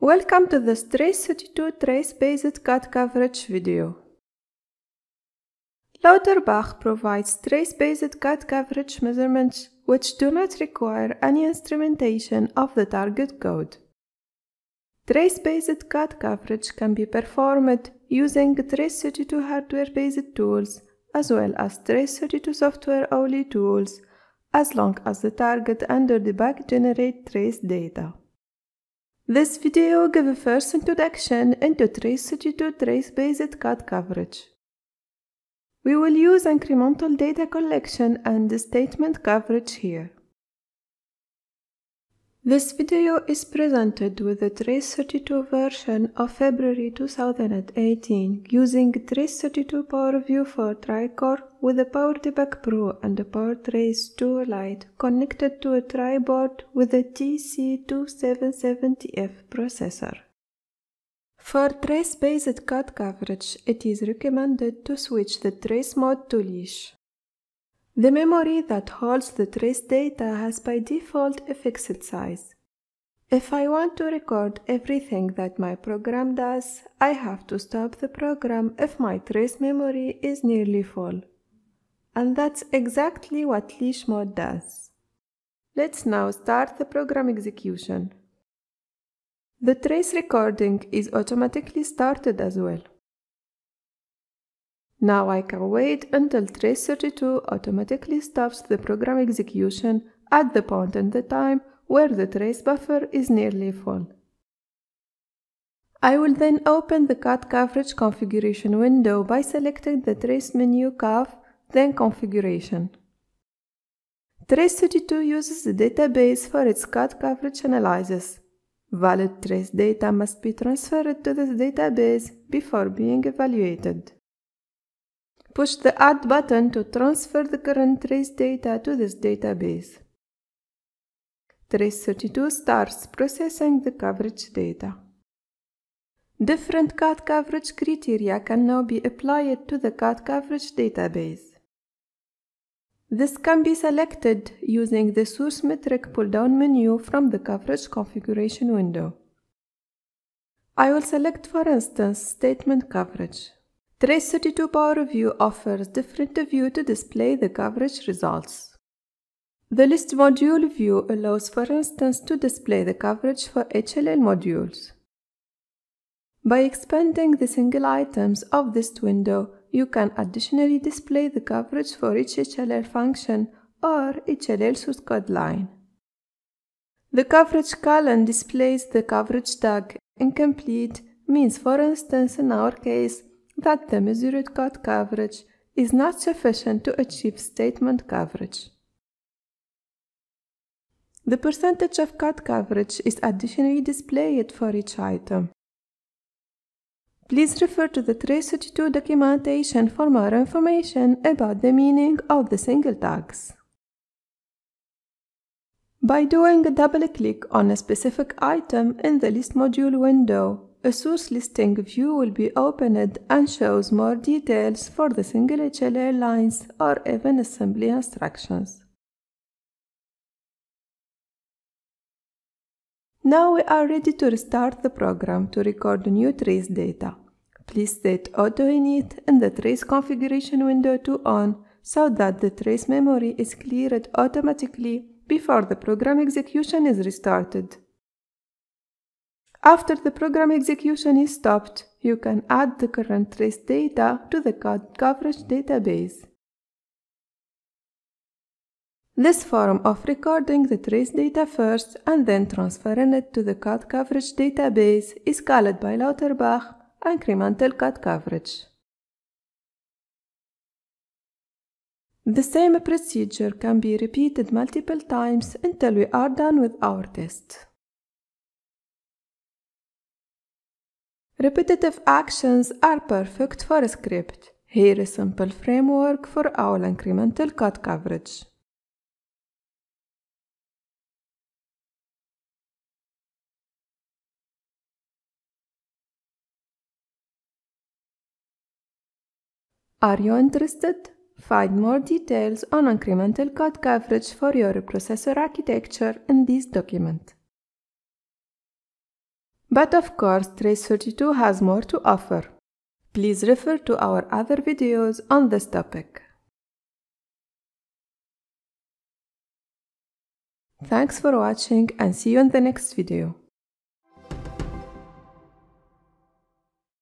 Welcome to this Trace32 trace-based cut coverage video. Lauterbach provides trace-based cut coverage measurements which do not require any instrumentation of the target code. Trace-based cut coverage can be performed using Trace32 hardware-based tools as well as Trace32 software-only tools, as long as the target under the bug generate trace data. This video gives a first introduction into Trace32 trace-based cut coverage. We will use incremental data collection and statement coverage here. This video is presented with the Trace32 version of February 2018 using Trace32 PowerView for Tricore with the PowerDebug Pro and the PowerTrace 2 Lite connected to a tri-board with a TC2770F processor. For trace-based cut coverage, it is recommended to switch the trace mode to leash. The memory that holds the trace data has by default a fixed size. If I want to record everything that my program does, I have to stop the program if my trace memory is nearly full. And that's exactly what leash mode does. Let's now start the program execution. The trace recording is automatically started as well. Now I can wait until Trace32 automatically stops the program execution at the point in the time where the trace buffer is nearly full. I will then open the cut coverage configuration window by selecting the trace menu CAF, then Configuration. Trace32 uses the database for its cut coverage analysis. Valid trace data must be transferred to this database before being evaluated. Push the Add button to transfer the current trace data to this database. Trace32 starts processing the coverage data. Different cut coverage criteria can now be applied to the cut coverage database. This can be selected using the Source Metric pull-down menu from the Coverage Configuration window. I will select, for instance, Statement Coverage. Trace32 PowerView offers different views to display the coverage results. The List Module view allows, for instance, to display the coverage for HLL modules. By expanding the single items of this window, you can additionally display the coverage for each HLL function or HLL source code line. The coverage column displays the coverage tag. Incomplete means, for instance, in our case, that the measured cut coverage is not sufficient to achieve statement coverage. The percentage of cut coverage is additionally displayed for each item. Please refer to the Trace32 documentation for more information about the meaning of the single tags. By doing a double-click on a specific item in the List Module window, a source listing view will be opened and shows more details for the single HLL lines or even assembly instructions. Now we are ready to restart the program to record new trace data. Please set Auto Init in the Trace Configuration window to On so that the trace memory is cleared automatically before the program execution is restarted. After the program execution is stopped, you can add the current trace data to the cut coverage database. This form of recording the trace data first and then transferring it to the cut coverage database is called by Lauterbach incremental cut coverage. The same procedure can be repeated multiple times until we are done with our test. Repetitive actions are perfect for a script. Here is a simple framework for our incremental cut coverage. Are you interested? Find more details on incremental cut coverage for your processor architecture in this document. But of course, Trace32 has more to offer. Please refer to our other videos on this topic. Thanks for watching and see you in the next video.